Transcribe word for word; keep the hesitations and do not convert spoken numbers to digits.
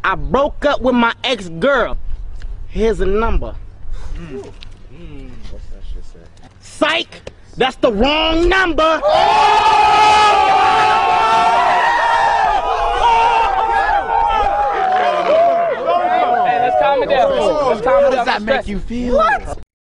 I broke up with my ex-girl. Here's a number. Mm. Mm. What's that shit say? Sike, that's the wrong number. Hey, let's calm it down. Let's calm it down. How does that make you feel? What?